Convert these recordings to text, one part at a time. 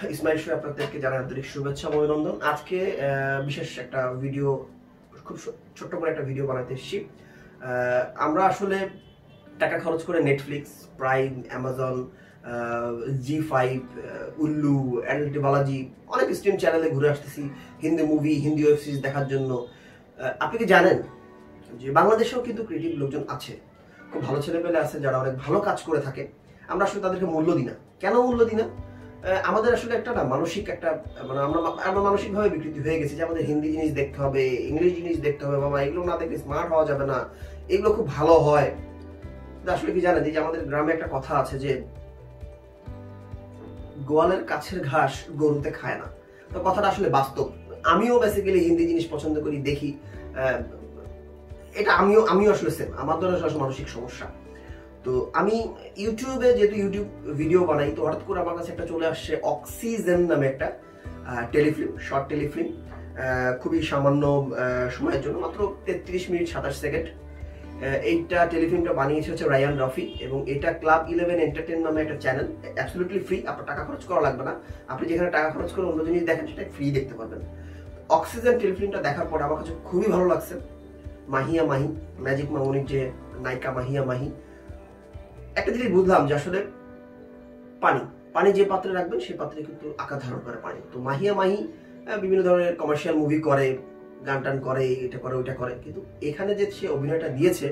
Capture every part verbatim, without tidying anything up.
ismailshow আপনাদেরকে জানাই আন্তরিক শুভেচ্ছা ও অভিনন্দন। আজকে বিশেষ একটা ভিডিও, খুব ছোট্ট করে একটা ভিডিও বানাতে এসেছি। আমরা আসলে টাকা খরচ করে Netflix, Prime, Amazon, Zee five, Ullu, ALT Balaji অনেক স্ট্রিম চ্যানেলে ঘুরে আসতেছি Hindi movie, Hindi web series দেখার জন্য। আপনি কি জানেন যে বাংলাদেশেও কিন্তু ক্রিয়েটিভ লোকজন আছে, খুব ভালো ছেলেপেলে আছে যারা অনেক ভালো কাজ করে থাকে। আমরা আসলে তাদেরকে মূল্য দিই না। কেন মূল্য দিই না? আমাদের আসলে একটা না মানসিক একটা মানে আমরা আমরা মানসিকভাবে বিকৃতি হয়ে গেছি যে আমাদের হিন্দি জিনিস দেখতে হবে, ইংলিশ জিনিস দেখতে হবে, বাবা এগুলো না দেখলে স্মার্ট হওয়া যাবে না, এগুলো খুব ভালো হয়। আসলে কি জানেন যে আমাদের গ্রামে একটা কথা আছে যে গোয়ালের কাছের ঘাস গরুতে খায় না। তো কথাটা আসলে বাস্তব। আমিও বেসিক্যালি হিন্দি জিনিস পছন্দ করি, দেখি। এটা আমিও আমিও আসলে সেম, আমার দ্বারা আসলে মানসিক সমস্যা। তো আমি ইউটিউবে যেহেতু ইউটিউব ভিডিও বানাই, তো হঠাৎ করে আমার কাছে একটা চলে আসছে অক্সিজেন নামে একটা টেলিফিল্ম, শর্ট টেলিফিল্ম, খুবই সামান্য সময়ের জন্য, মাত্র তেত্রিশ মিনিট সাতাশ সেকেন্ড। এইটা টেলিফিল্মটা বানিয়েছে হচ্ছে রায়ান রফি, এবং এটা ক্লাব ইলেভেন এন্টারটেইনমেন্ট নামে একটা চ্যানেল। অ্যাবসলিউটলি ফ্রি, আপনার টাকা খরচ করা লাগবে না। আপনি যেখানে টাকা খরচ করে অন্য জিনিস দেখেন সেটা ফ্রি দেখতে পারবেন। অক্সিজেন টেলিফিল্মটা দেখার পর আমার কাছে খুবই ভালো লাগছে। মাহিয়া মাহি, ম্যাজিক মামনির যে নায়িকা মাহিয়া মাহি, একটা জিনিস বুঝলাম যে আসলে পানি পানি যে পাত্রে রাখবেন সেই পাত্রে কিন্তু আকার ধারণ করে পানি। তো মাহিয়া মাহি বিভিন্ন ধরনের কমার্শিয়াল মুভি করে, গান টান করে, এটা করে ওইটা করে, কিন্তু এখানে যে সে অভিনয়টা দিয়েছে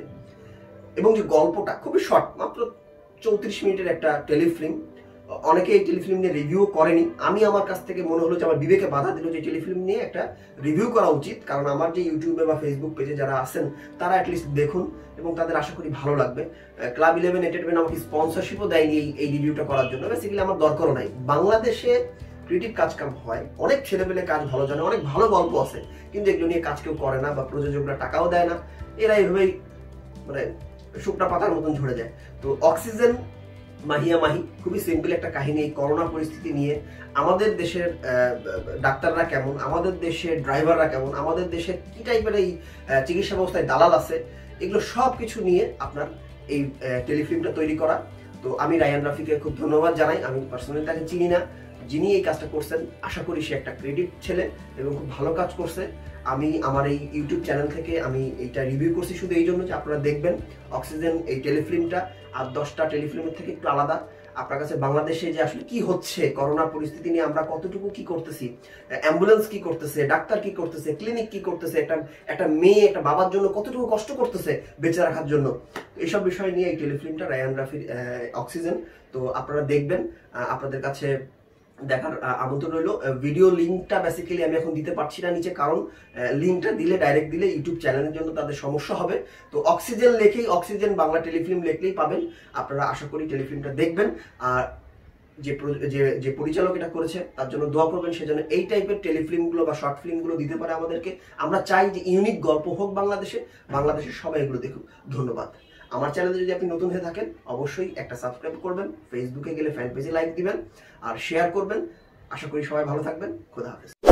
এবং যে গল্পটা খুবই শর্ট, মাত্র চৌত্রিশ মিনিটের একটা টেলিফিল্ম। অনেকে এই টেলিফিল্ম নিয়ে রিভিউ করেনি। আমি আমার কাছ থেকে মনে হলো যে আমার বিবেকে বাধা দিল যে টেলিফিল্ম নিয়ে একটা রিভিউ করা উচিত, কারণ আমার যে ইউটিউবে বা ফেসবুক পেজে যারা আছেন তারা অ্যাটলিস্ট দেখুন এবং তাদের আশা করি ভালো লাগবে। ক্লাব ইলেভেন এন্টারটেইনমেন্ট আমাকে স্পন্সরশিপও দেয়নি এই রিভিউটা করার জন্য। বেসিক্যালি আমার দরকারও নাই। বাংলাদেশে ক্রিয়েটিভ কাজ কাম হয়, অনেক ছেলেপেলে কাজ ভালো জানে, অনেক ভালো গল্প আছে, কিন্তু এগুলো নিয়ে কাজ কেউ করে না বা প্রযোজকরা টাকাও দেয় না। এরা এইভাবেই মানে শুকনা পাতার মতন ঝরে যায়। তো অক্সিজেন মাহিয়া মাহি খুবই সিম্পল একটা কাহিনী। এই করোনা পরিস্থিতি নিয়ে আমাদের দেশের ডাক্তাররা কেমন, আমাদের দেশের ড্রাইভাররা কেমন, আমাদের দেশের কি টাইপের এই চিকিৎসা ব্যবস্থায় দালাল আছে, এগুলো সব কিছু নিয়ে আপনার এই টেলিফিল্মটা তৈরি করা। তো আমি রায়ান রাফিকে খুব ধন্যবাদ জানাই। আমি পার্সোনালি তাকে চিনি না, যিনি এই কাজটা করছেন আশা করি সে একটা ক্রিয়েটিভ ছেলে এবং খুব ভালো কাজ করছে। আমি আমার এই ইউটিউব চ্যানেল থেকে আমি এইটা রিভিউ করছি শুধু এই জন্য যে আপনারা দেখবেন অক্সিজেন এই টেলিফিল্মটা আর দশটা টেলিফিল্মের থেকে একটু আলাদা। আপনার কাছে বাংলাদেশে যে আসলে কি হচ্ছে, করোনা পরিস্থিতি নিয়ে আমরা কতটুকু কি করতেছি, অ্যাম্বুলেন্স কি করতেছে, ডাক্তার কি করতেছে, ক্লিনিক কি করতেছে, একটা একটা মেয়ে একটা বাবার জন্য কতটুকু কষ্ট করতেছে বেঁচে রাখার জন্য, এইসব বিষয় নিয়ে এই টেলিফিল্মটা রায়ান রাফির অক্সিজেন। তো আপনারা দেখবেন, আপনাদের কাছে দেখার আমন্ত্রণ রইল। ভিডিও লিঙ্কটা বেসিক্যালি আমি এখন দিতে পারছি না নিচে, কারণ লিঙ্কটা দিলে ডাইরেক্ট দিলে ইউটিউব চ্যানেলের জন্য তাদের সমস্যা হবে। তো অক্সিজেন লেখেই, অক্সিজেন বাংলা টেলিফিল্ম লেখলেই পাবেন। আপনারা আশা করি টেলিফিল্মটা দেখবেন। আর যে যে পরিচালক এটা করেছে তার জন্য দোয়া করবেন, সেজন্য এই টাইপের টেলিফিল্মগুলো বা শর্ট ফিল্মগুলো দিতে পারে আমাদেরকে। আমরা চাই যে ইউনিক গল্প হোক বাংলাদেশে, বাংলাদেশের সবাই এগুলো দেখুক। ধন্যবাদ। আমার চ্যানেলে যদি আপনি নতুন হয়ে থাকেন অবশ্যই একটা সাবস্ক্রাইব করবেন, ফেসবুকে গেলে ফ্যান পেজে লাইক দিবেন আর শেয়ার করবেন। আশা করি সবাই ভালো থাকবেন। খোদা হাফেজ।